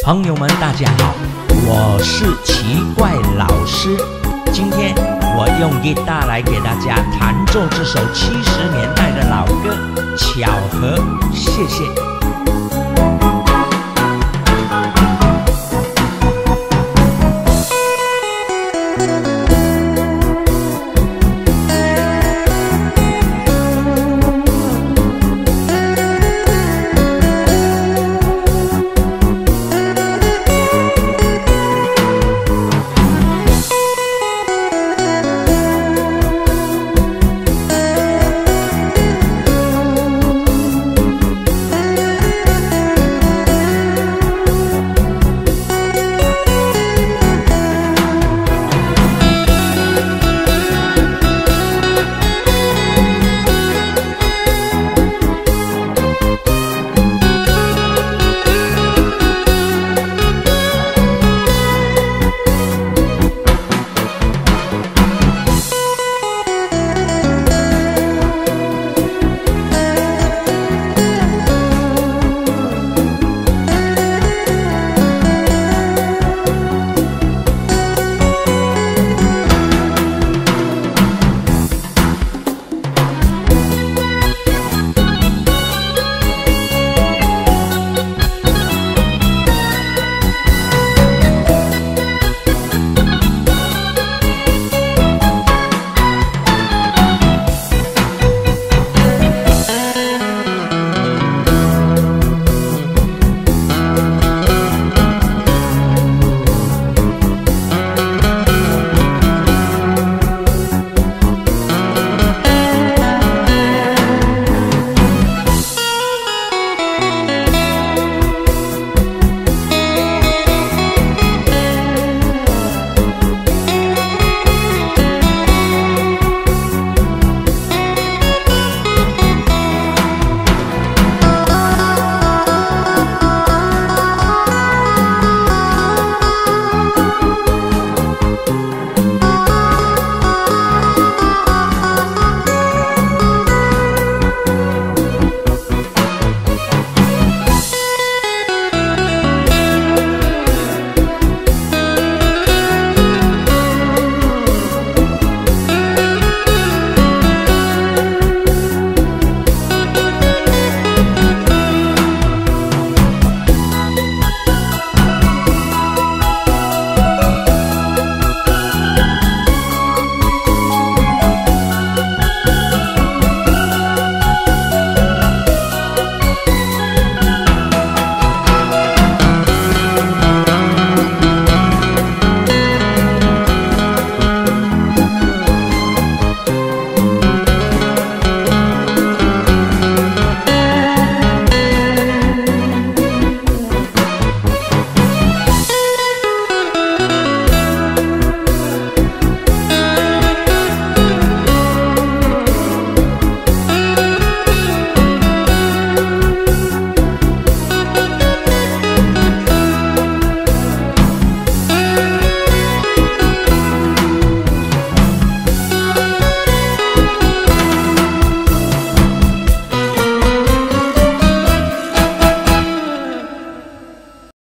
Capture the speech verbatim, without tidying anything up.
朋友们，大家好，我是奇怪老师。今天我用吉他来给大家弹奏这首七十年代的老歌《巧合》，谢谢。